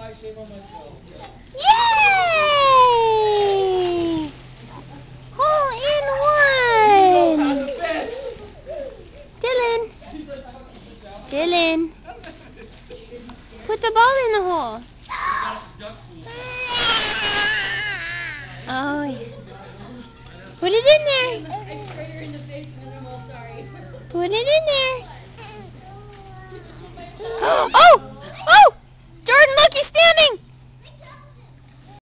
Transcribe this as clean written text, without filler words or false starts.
Yay! Hole in one! Dylan, put the ball in the hole. Oh, yeah. Put it in there. Put it in there.